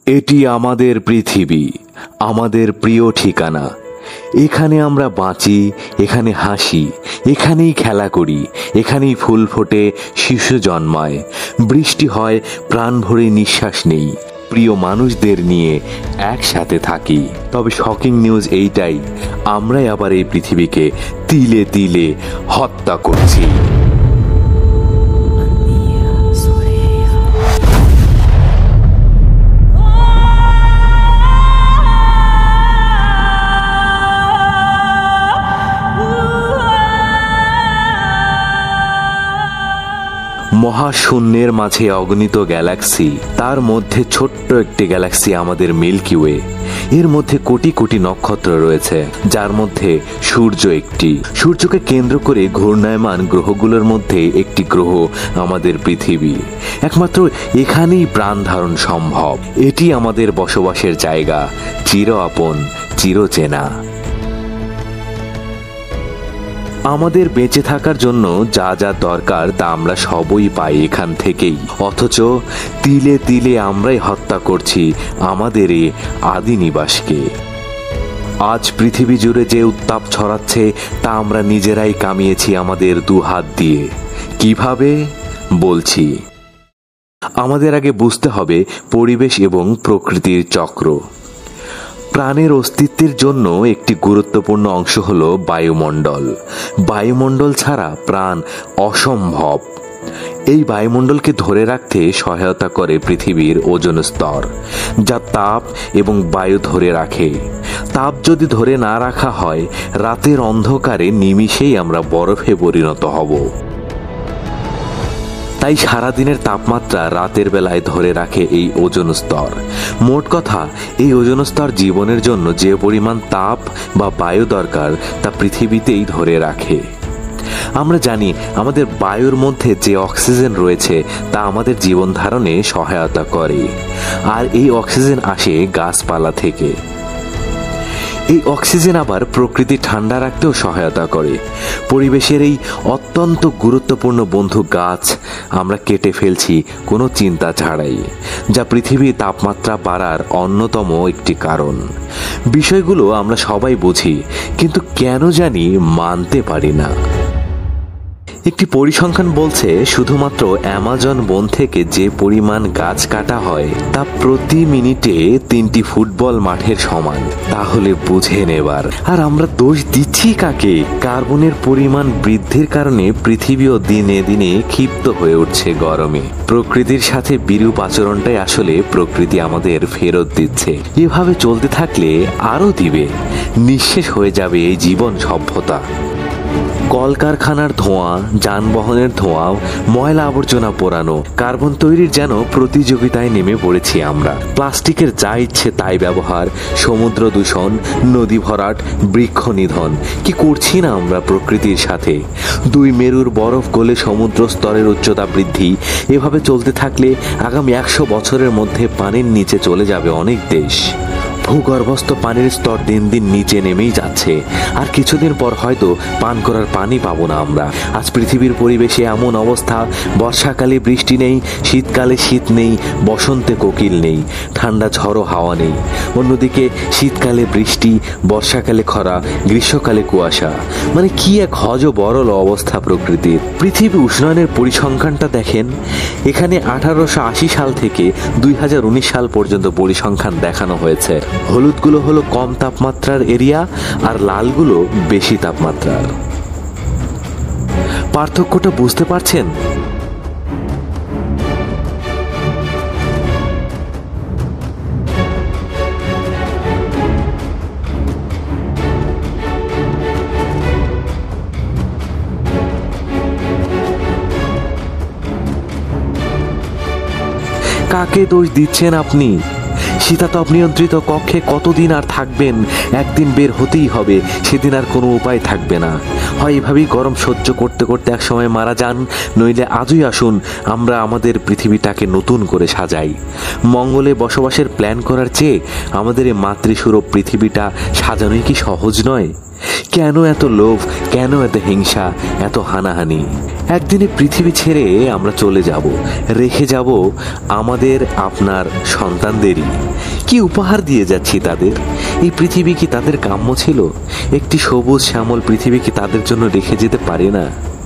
এটি আমাদের পৃথিবী, আমাদের প্রিয় ঠিকানা। এখানে আমরা বাঁচি, এখানে হাসি, এখানেই খেলা করি, এখানেই ফুল ফোটে, শিশু জন্মায়, বৃষ্টি হয়, প্রাণ ভরে নিঃশ্বাস নেই, প্রিয় মানুষদের নিয়ে একসাথে থাকি। তবে শকিং নিউজ এইটাই, আমরাই আবার এই পৃথিবীকে তিলে তিলে হত্যা করছি। মহাশূন্যের মাঝে অগণিত গ্যালাক্সি, তার মধ্যে ছোট্ট একটি গ্যালাক্সি আমাদের মিল্কি ওয়ে। এর মধ্যে কোটি কোটি নক্ষত্র রয়েছে, যার মধ্যে সূর্য একটি। সূর্যকে কেন্দ্র করে ঘূর্ণায়মান গ্রহগুলোর মধ্যে একটি গ্রহ আমাদের পৃথিবী। একমাত্র এখানেই প্রাণ ধারণ সম্ভব। এটি আমাদের বসবাসের জায়গা, চির আপন, চির চেনা। আমাদের বেঁচে থাকার জন্য যা যা দরকার তা আমরা সবই পাই এখান থেকেই, অথচ তিলে তিলে আমরাই হত্যা করছি আমাদের এই আদি নিবাসকে। আজ পৃথিবী জুড়ে যে উত্তাপ ছড়াচ্ছে তা আমরা নিজেরাই কামিয়েছি আমাদের দুহাত দিয়ে। কিভাবে বলছি, আমাদের আগে বুঝতে হবে পরিবেশ এবং প্রকৃতির চক্র। প্রাণের অস্তিত্বের জন্য একটি গুরুত্বপূর্ণ অংশ হল বায়ুমণ্ডল। বায়ুমণ্ডল ছাড়া প্রাণ অসম্ভব। এই বায়ুমণ্ডলকে ধরে রাখতে সহায়তা করে পৃথিবীর ওজোন স্তর, যা তাপ এবং বায়ু ধরে রাখে। তাপ যদি ধরে না রাখা হয়, রাতের অন্ধকারে নিমিষেই আমরা বরফে পরিণত হব। তাই সারাদিনের তাপমাত্রা রাতের বেলায় ধরে রাখে এই ওজোন স্তর। মোট কথা, এই ওজোন স্তর জীবনের জন্য যে পরিমাণ তাপ বা বায়ু দরকার তা পৃথিবীতেই ধরে রাখে। আমরা জানি আমাদের বায়ুর মধ্যে যে অক্সিজেন রয়েছে তা আমাদের জীবন ধারণে সহায়তা করে, আর এই অক্সিজেন আসে গাছপালা থেকে। এই অক্সিজেন আবার প্রকৃতি ঠান্ডা রাখতেও সহায়তা করে। পরিবেশের এই অত্যন্ত গুরুত্বপূর্ণ বন্ধু গাছ আমরা কেটে ফেলছি কোনো চিন্তা ছাড়াই, যা পৃথিবীর তাপমাত্রা বাড়ার অন্যতম একটি কারণ। বিষয়গুলো আমরা সবাই বুঝি, কিন্তু কেন জানি মানতে পারি না। একটি পরিসংখ্যান বলছে শুধুমাত্র অ্যামাজন বন থেকে যে পরিমাণ গাছ কাটা হয় তা প্রতি মিনিটে 3টি ফুটবল মাঠের সমান। তাহলে বুঝে নেবার। আর আমরা দোষ দিচ্ছি কাকে? কার্বনের পরিমাণ বৃদ্ধির কারণে পৃথিবীও দিনে দিনে ক্ষিপ্ত হয়ে উঠছে গরমে। প্রকৃতির সাথে বিরূপ আচরণটাই আসলে প্রকৃতি আমাদের ফেরত দিচ্ছে। এভাবে চলতে থাকলে আরো দিবে, নিঃশেষ হয়ে যাবে এই জীবন সভ্যতা। কলকারখানার ধোঁয়া, যানবাহনের ধোঁয়া, ময়লা আবর্জনা পোড়ানো, কার্বন তৈরির যেন প্রতিযোগিতায় নেমে পড়েছি আমরা। প্লাস্টিকের যা ইচ্ছে তাই ব্যবহার, সমুদ্র দূষণ, নদী ভরাট, বৃক্ষ নিধন। কি করছি না আমরা প্রকৃতির সাথে? 2 মেরুর বরফ গলে সমুদ্র স্তরের উচ্চতা বৃদ্ধি। এভাবে চলতে থাকলে আগামী 100 বছরের মধ্যে পানির নিচে চলে যাবে অনেক দেশ। ভূগর্ভস্থ পানির স্তর দিন দিন নিচে নেমেই যাচ্ছে, আর কিছুদিন পর হয়তো পান করার পানি পাবো না আমরা। আজ পৃথিবীর পরিবেশে এমন অবস্থা, বর্ষাকালে বৃষ্টি নেই, শীতকালে শীত নেই, বসন্তে কোকিল নেই, ঠান্ডা ঝড়ো হাওয়া নেই। অন্যদিকে শীতকালে বৃষ্টি, বর্ষাকালে খরা, গ্রীষ্মকালে কুয়াশা। মানে কি এক হযবরল অবস্থা প্রকৃতির। পৃথিবী উষ্ণায়নের পরিসংখ্যানটা দেখেন। এখানে 1880 সাল থেকে 2019 সাল পর্যন্ত পরিসংখ্যান দেখানো হয়েছে। হলুদগুলো হলো কম তাপমাত্রার এরিয়া, আর লালগুলো বেশি তাপমাত্রার। পার্থক্যটা বুঝতে পারছেন? কাকে দোষ দিচ্ছেন আপনি? শীতাতপ নিয়ন্ত্রিত কক্ষে কতদিন আর থাকবেন? একদিন বের হতেই হবে, সেদিন আর কোনো উপায় থাকবে না। হয় এভাবেই গরম সহ্য করতে করতে একসময় মারা যান, নইলে আজই আসুন আমরা আমাদের পৃথিবীটাকে নতুন করে সাজাই। মঙ্গলে বসবাসের প্ল্যান করার চেয়ে আমাদের এই মাতৃসুলভ পৃথিবীটা সাজানোই কি সহজ নয়? কেন এত লোভ, কেন এত হিংসা, এত হানাহানি? একদিনে পৃথিবী ছেড়ে আমরা চলে যাব, রেখে যাব আমাদের আপনার সন্তানদেরই। কি উপহার দিয়ে যাচ্ছি তাদের? এই পৃথিবী কি তাদের কাম্য ছিল? একটি সবুজ শ্যামল পৃথিবী কি তাদের জন্য রেখে যেতে পারে না?